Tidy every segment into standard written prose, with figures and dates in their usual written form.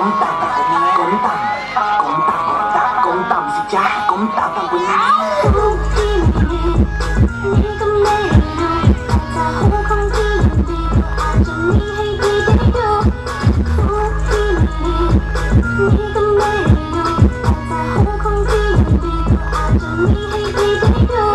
มต่ำก้มต่ำก้มต่ำก้มต่ำสิจ้าก้มต่ำกว่านี้นี่ก็ไม่รู้แต่หัวของพี่ดีก็อาจจะมีให้พี่ได้ดูหัวพี่นี่ก็ไม่รู้แต่หัวของพี่ดีก็อาจจะมีให้พี่ได้ดู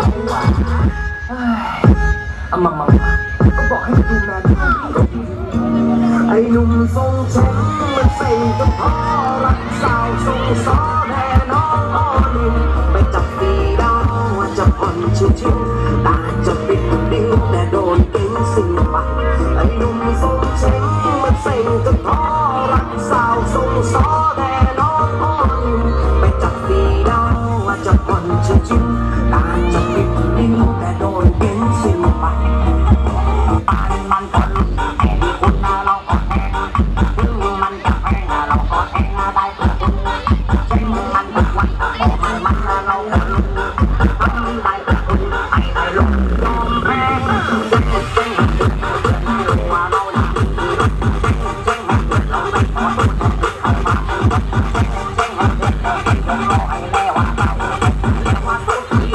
มาก็บอกให้ดูแลไอ้หนุ่มทรงเช็งมันเซ็งก็พอรักสาวทรงซ้อแน่น้องอ้อนิ่มไปจับตีดาวว่าจะผ่อนชิวๆตาจะปิดดิ้วแต่โดนเก่งสิ่งบังไอ้หนุ่มทรงเช็งมันเซ็งก็พอรักสาวทรงซ้อแน่น้องอ้อนิ่มไปจับตีดาวว่าจะผ่อนชิวๆตาจะปิดดิ้วแต่โดนเก่งสิ่งบังปานมันก็ลุ้นแข่งคุณเราก็แข่งถึงมันจะแพ้เราก็แข่งได้ทุกคนเช่นมันทุกวันแต่มันเราก็ลุ้นทำได้ทุกคนไอ้ได้ลงยอมแพ้เจ๊งว่าเราได้เจ๊งเราไม่พอเข้ามาเจ๊งเราไอ้แล้วว่าเราแล้วว่าสุดที่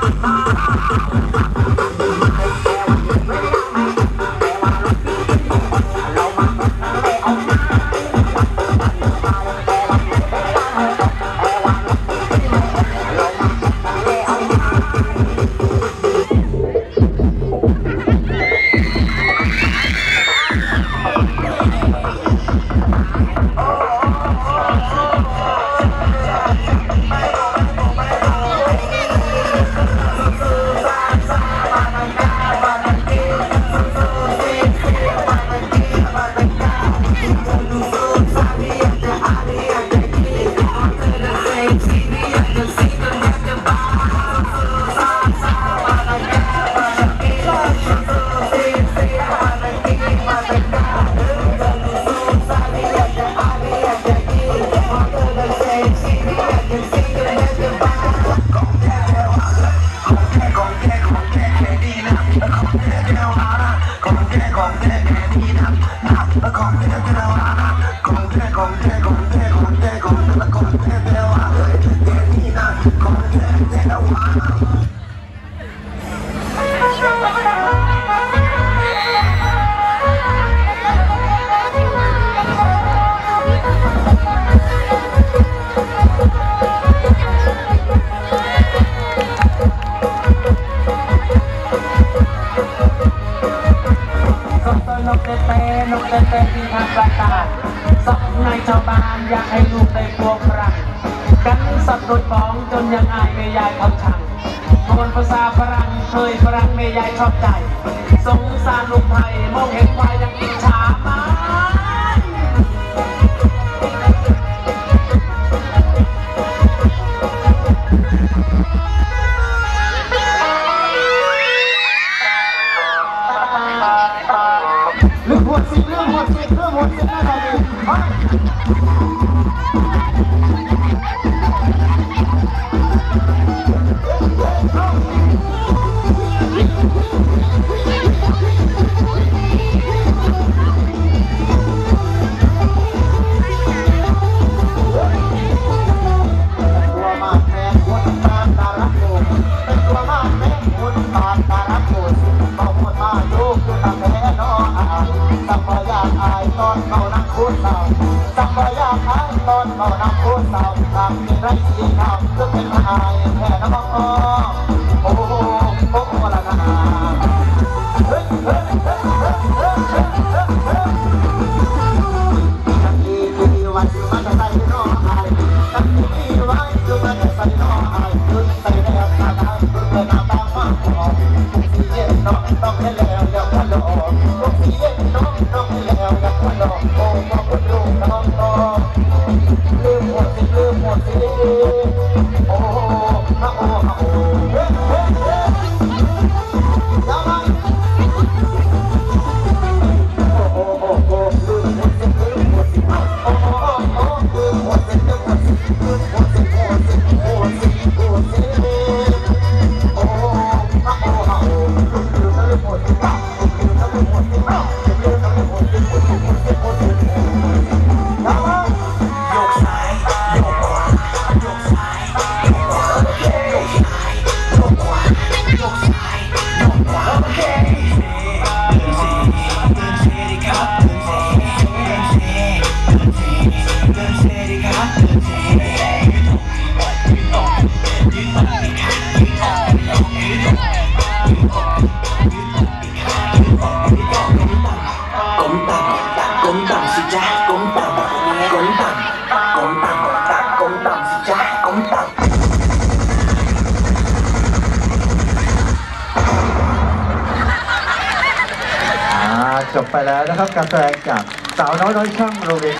นกเต้นที่ทางประกาศสับในชาวบ้านอยากให้ลูกได้พวกรักกันสับรถบ้องจนยังอายแม่ยายเขาชังคนภาษาฝรั่งเคยฝรั่งแม่ยายชอบใจสงสารลูกไทยมองเห็นควายยังอิจฉามาเรื่องหัวสิเรื่องหัวสิเรื่องหัวสิเรื่องอะไรดีไรสีขาวจะเป็นหายแค่น้ำโอ้โหโอ้โหละนาตั้งที่วันที่มันจะใส่น้องอายตั้งที่วันที่มันจะใส่น้องอายขึ้นใส่แล้วตาตาเกิดหน้าตาว่าออกสีเย็นน้องต้องให้แล้วอย่าควันหลอกสีเย็นน้องต้องให้แล้วอย่าควันหลอกโอ้มองคนลูกน้องต่อลืมหมดสิลืมหมดสิโอ้ฮะโอ้ฮะโอ้เฮ้เฮ้เฮ้ยังไงโอ้โอ้โอ้ลืมหมดสิลืมหมดสิโอ้โอ้โอ้ลืมหมดสิลืมหมดสิลืมหมดสิโอ้สิโอ้สิโอ้สิโอ้ฮะโอ้ฮะโอ้ลืมหมดสิลืมหมดสิลืมหมดสิลืมหมดสิโอ้สิโอ้สิยังไงจบไปแล้วนะครับการแสดงจากสาวน้อยช่างโรงเรียน